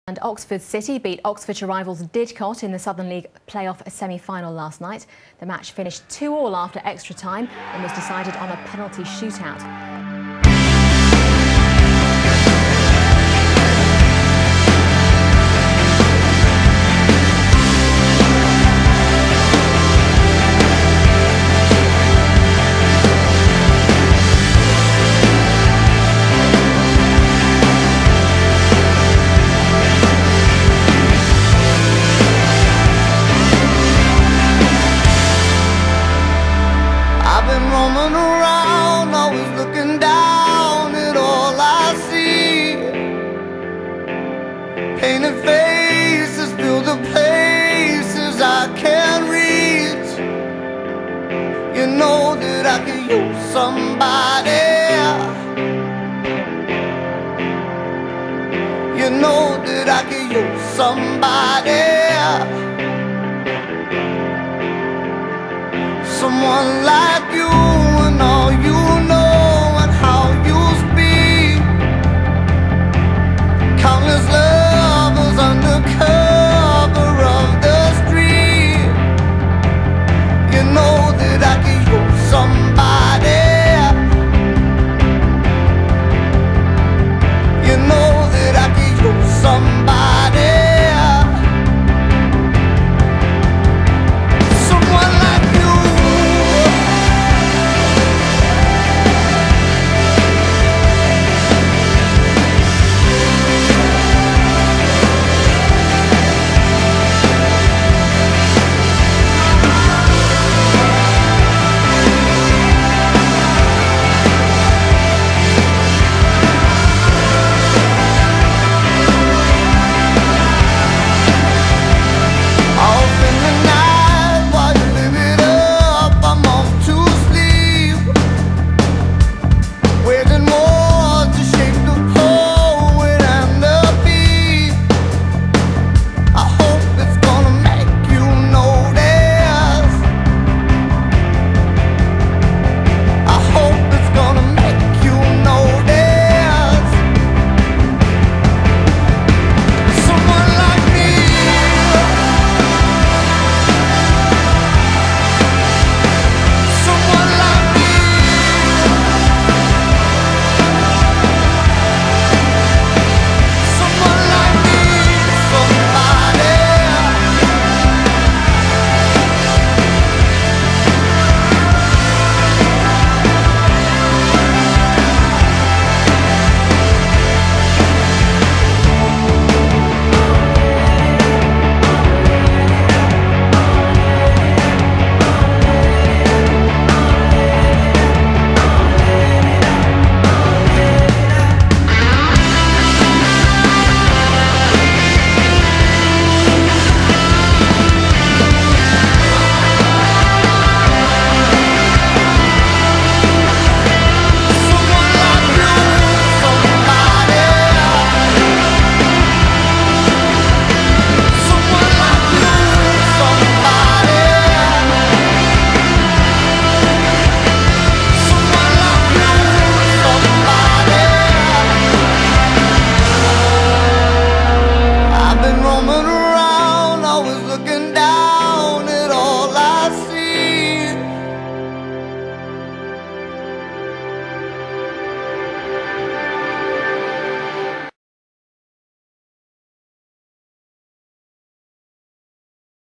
And Oxford City beat Oxfordshire rivals Didcot in the Southern League playoff semi-final last night. The match finished 2-2 after extra time and was decided on a penalty shootout. Roaming around, always looking down at all I see. Painted faces fill the places I can't reach. You know that I could use somebody. You know that I could use somebody. Someone like you.